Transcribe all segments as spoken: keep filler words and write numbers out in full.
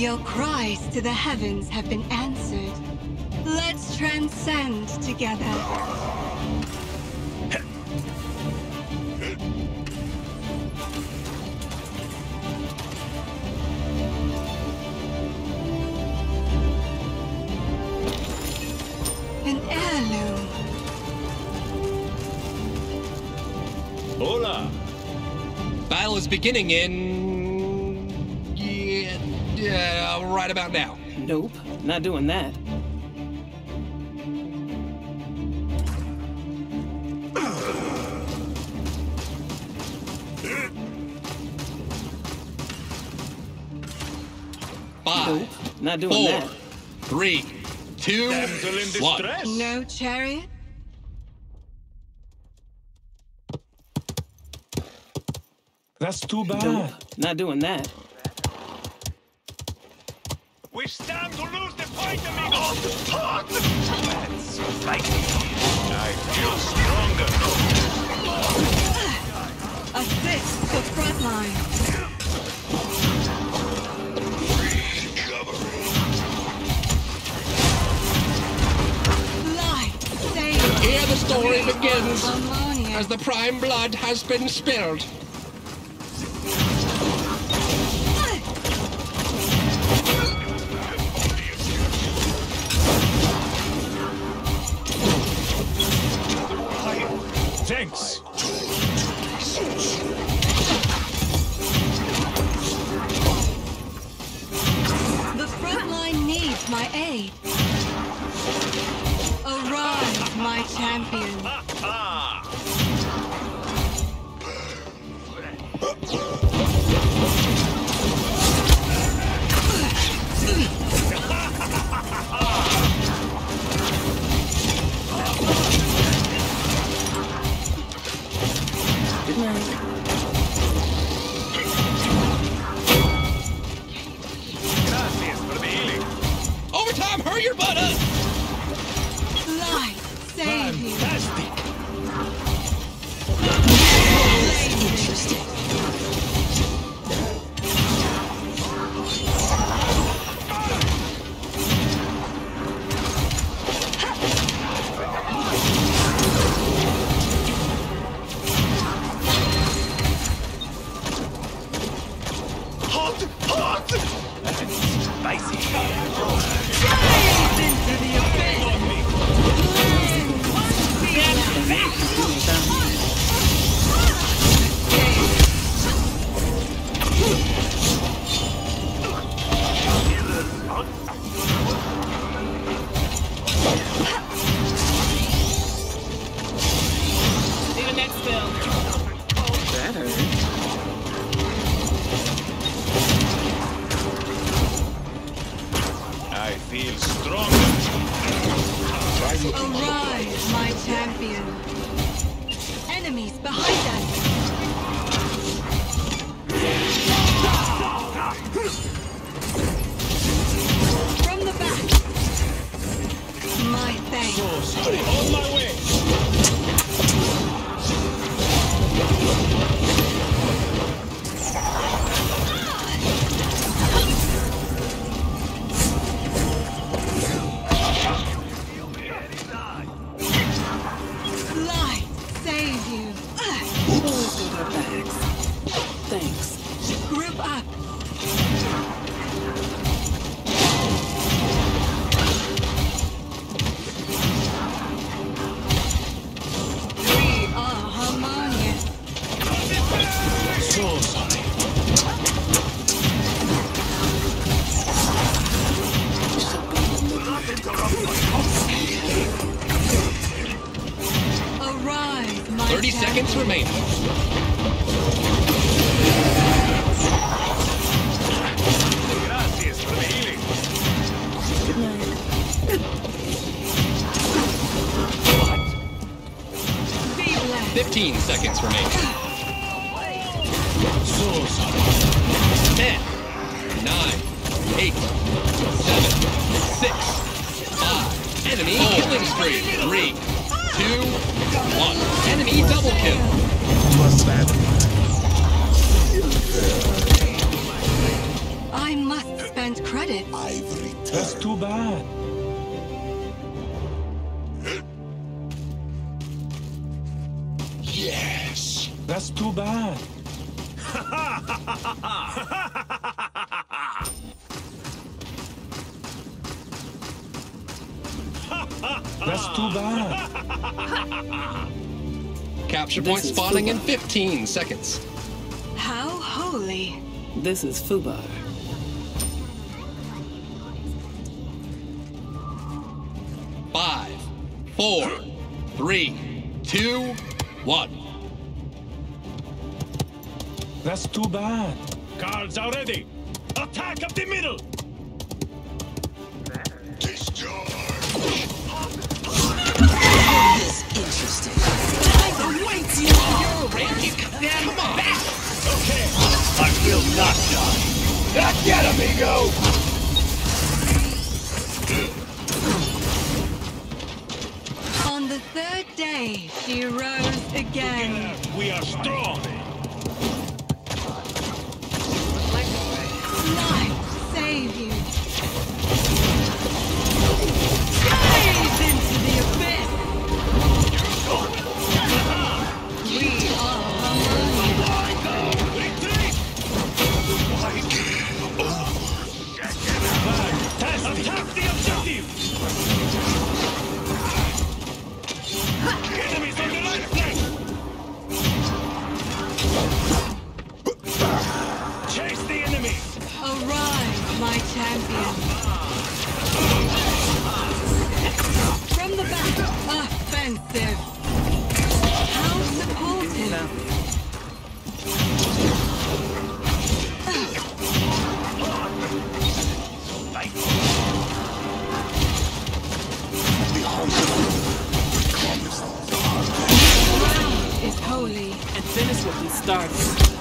Your cries to the heavens have been answered. Let's transcend together. An heirloom. Hola. Battle is beginning in... Yeah, yeah, right about now. Nope, not doing that. Five, Nope, not doing four, that. three, two, Damsel in one. distress. No chariot? That's too bad. Nope, not doing that. We stand to lose the fight, amigos. That's spicy. I feel stronger. Assist the front line. Light, save. Here the story begins, Ammonia. as the prime blood has been spilled. Thanks. The front line needs my aid. Arise, my champion. Good night. Gracias for the healing. Overtime, hurry your butt up! Light, save you. Fantastic. Interesting. Hot, hot. That's spicy. Dive into the abyss. See the next bill. That hurt. I feel stronger. Arise, my champion. Enemies behind us. From the back. My thanks. So sorry. On my way. Light, save you. Always got our backs. Thanks. Group up. We are harmonious. So sorry. Arise, my thirty champion. seconds remaining. Gracias for the healing. Good night. Be blessed. fifteen seconds remaining. So sorry. ten, nine, eight, seven, six, five. Enemy killing spree. three, two, one. Enemy double kill. Was that? I must spend credit. That's too bad. Yes. That's too bad. That's too bad. Capture This point is spawning in Fuba. fifteen seconds. How holy. This is Fubar. Five, four, three, two, one. That's too bad. Guards are ready. Attack up the middle. Discharge. Interesting. Come on. Okay. I will not die. Not yet, amigo. On the third day, she rose again. We are strong. Light save you. Dive into the abyss. We are harmonious. Attack the objective. Enemies on the right flank. Chase the enemy. Arise, my champion. From the back, offensive. How supportive. Ground is holy. And finish what we started.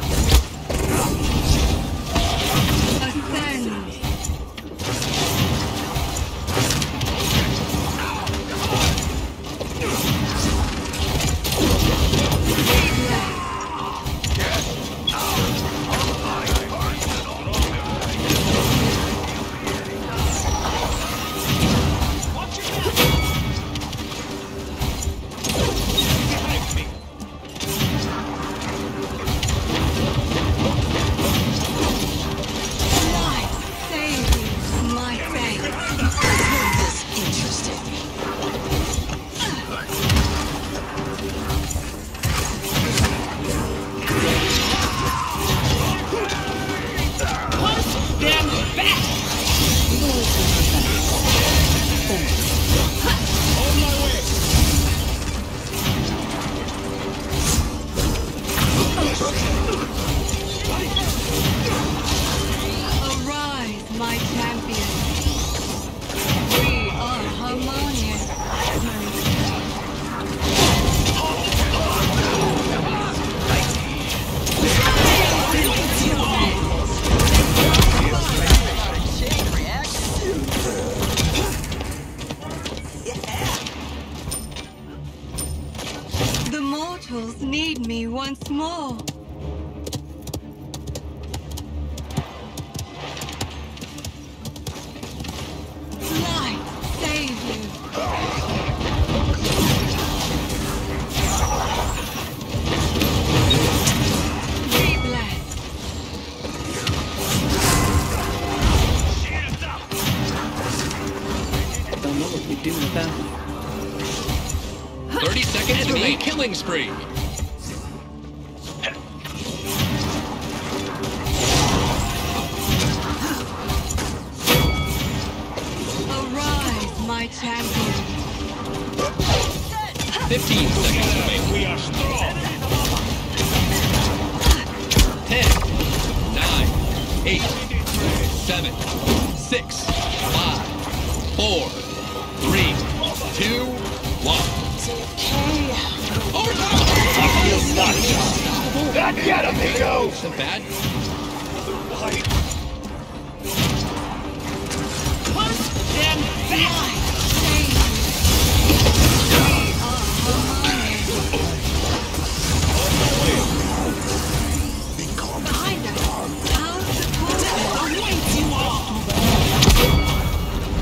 Ascend. Light save you, my faith. This interesting. Arise, my champion. We are harmonious. The mortals need me once more. Light save you. Be blessed. Shields up. Don't know what we do without you. thirty seconds to a killing spree. Arise, my champion. fifteen seconds remaining. We are strong. ten, nine, eight, seven, six, five, four, three, two, one. Overtime! Not yet, amigo. Isn't bad. Light save you. We are harmonious. Behind us, how supportive.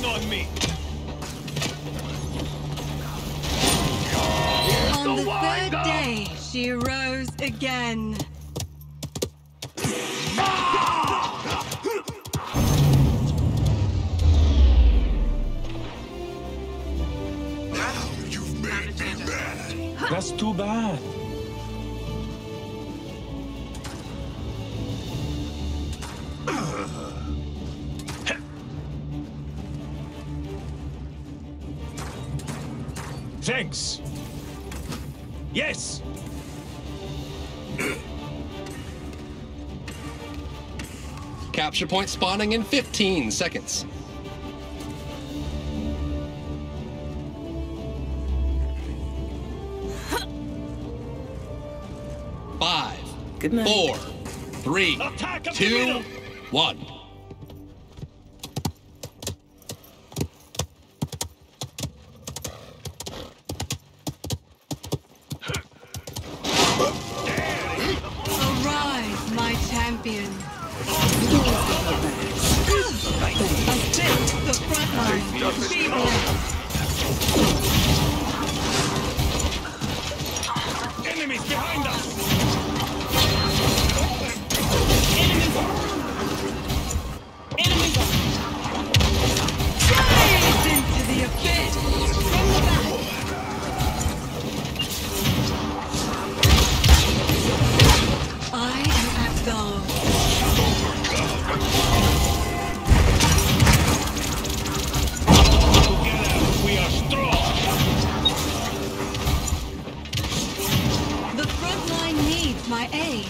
Nothing on me. On the third day, she rose again. You've made me mad. That's too bad. Thanks. Yes. Capture point spawning in fifteen seconds. Five, Good night. four, three, Attack of the two, middle. one. Arise, my champion. Assist the front line. Be blessed. Enemies behind us. Enemies! Blaze into the abyss. From the back. I am at guard. Together we are strong. The front line needs my aid.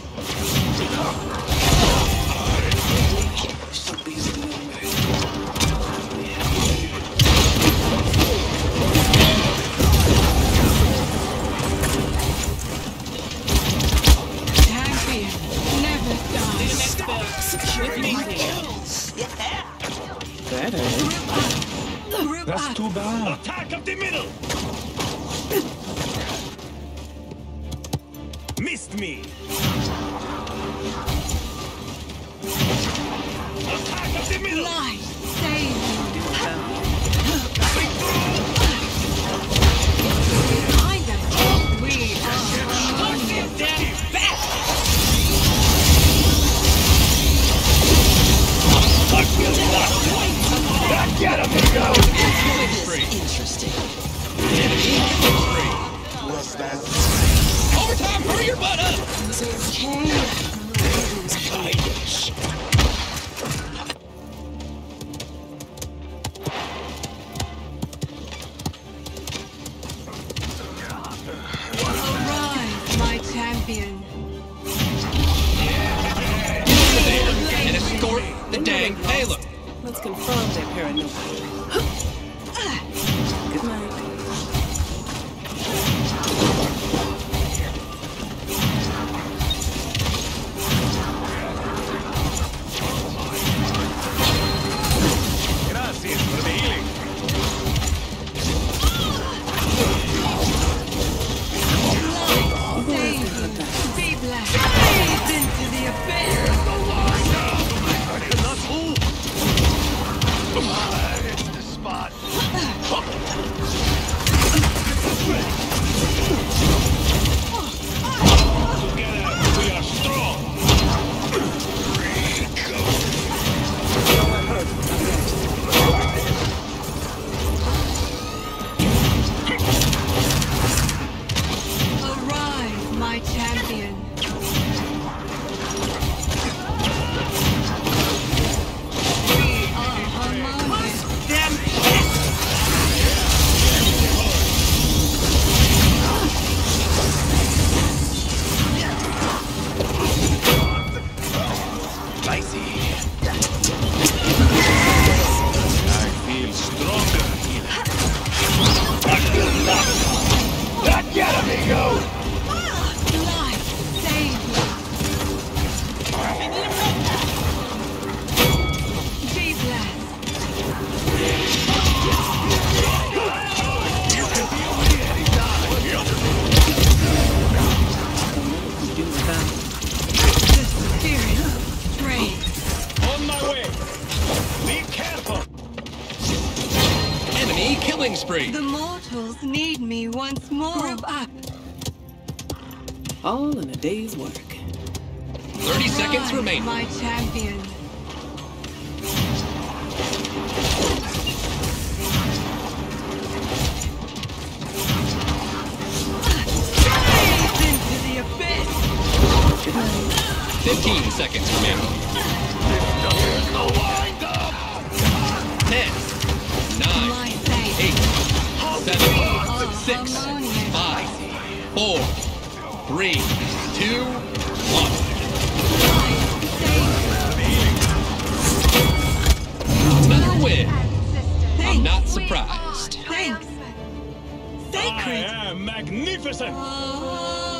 Champion never dies. Next spell. With me. Better. Group That's up. too bad. Attack of the middle. Missed me. Attack of the middle. Life save you. Behind us, we are among you. Get him, go. Free. Interesting. Free. What's that? Overtime, hurry your butt up! It's okay. Guidance. Arise, my champion. And escort the dang payload. Let's confirm their paranoia. Good night. Gracias for the healing. Life save you. Be blessed. Blaze into the abyss. I cannot move. Mini killing spree. The mortals need me once more. Group up. All in a day's work. thirty seconds Rise, remain. my champion. Gaze into the abyss. fifteen seconds remaining. ten, nine, My fate. eight, seven, Oh, six, harmonious. five, four, three, two, one. Another win. I'm not surprised. Thanks. I Sacred. am magnificent. Oh.